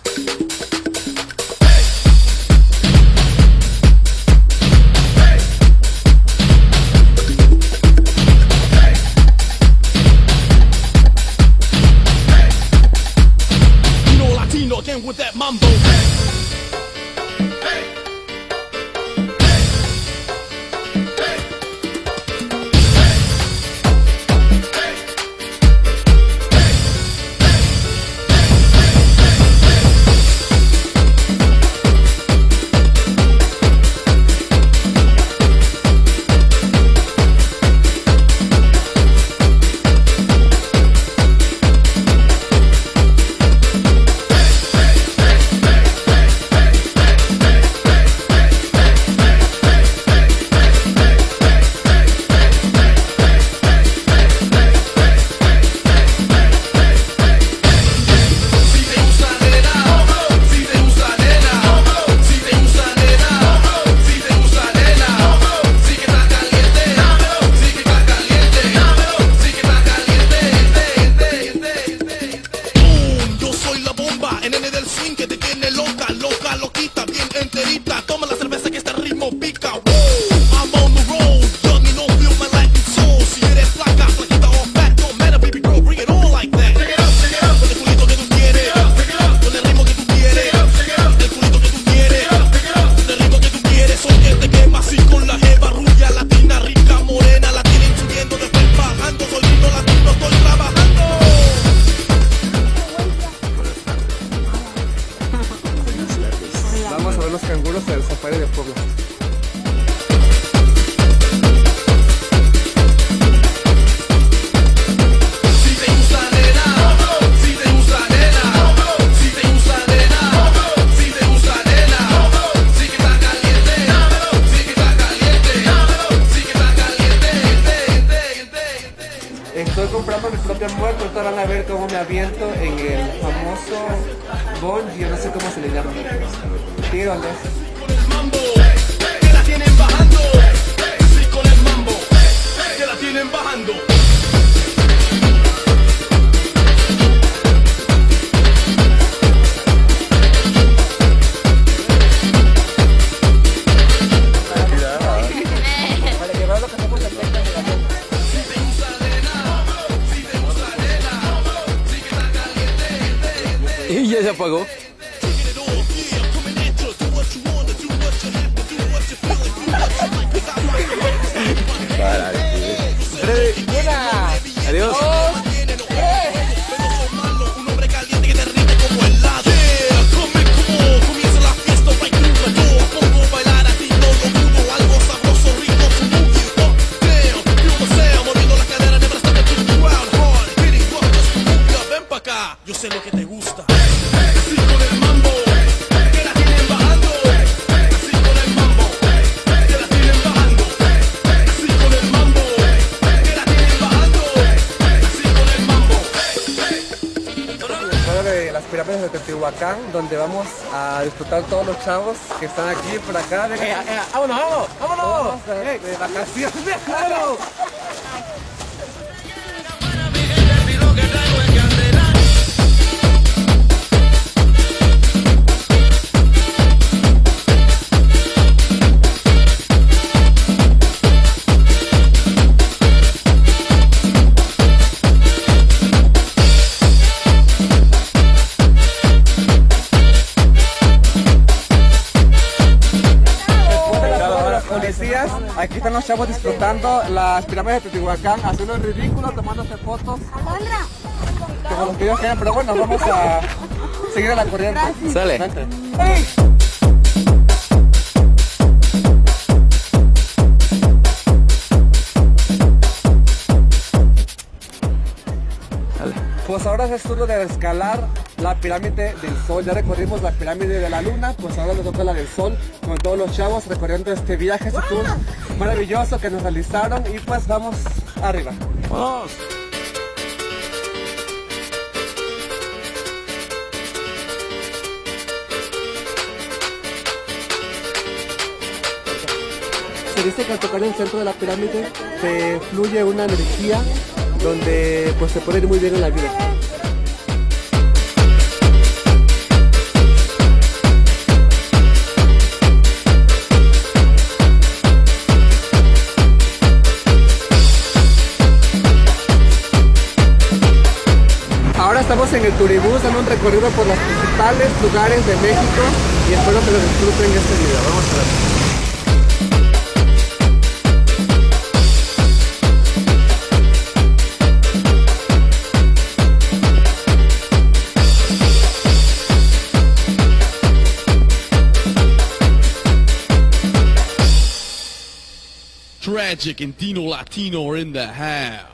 With that mambo. Vamos a ver los canguros del safari de Puebla. Estoy comprando mi propia muerte, ahorita van a ver cómo me aviento en el famoso bungee, yo no sé cómo se le llama. Tíroles. Que la tienen bajando, sí con el mambo, que la tienen bajando. Para que vean lo que hacemos en Texas de la gente. Y ya se apagó. Adiós. Un hombre caliente que te rinde como helado. Comienza la fiesta right through the door. Pongo a bailar a ti, no lo dudo. Algo sabroso, rico, to move you up. Damn, feel the sound. Moviendo la cadera, never stop to the crowd hard. Hitting rock just to move you. Ven pa' acá, yo sé lo que te gusta. Así con el mambo, que la tienen bajando. Así con el mambo, que la tienen bajando. Así con el mambo, que la tienen bajando. Así con el mambo. Fuera de las pirámides de Teotihuacán, donde vamos a disfrutar todos los chavos que están aquí por acá. ¡Vámonos, vámonos! De vacaciones, claro. Aquí están los chavos disfrutando las pirámides de Teotihuacán, haciendo el ridículo, tomándose fotos como los que ellos quieran, pero bueno, vamos a seguir a la corriente. Sale. Vente. ¡Hey! Pues ahora es turno de escalar la pirámide del Sol. Ya recorrimos la pirámide de la Luna, pues ahora nos toca la del Sol, con todos los chavos recorriendo este viaje, este tour maravilloso que nos realizaron, y pues vamos arriba. ¡Vamos! Se dice que al tocar el centro de la pirámide se fluye una energía donde pues se puede ir muy bien en la vida. estamos en el Turibús dando un recorrido por los principales lugares de México y espero que lo disfruten este video. Vamos a ver. Tragic and Dino Latino are in the house.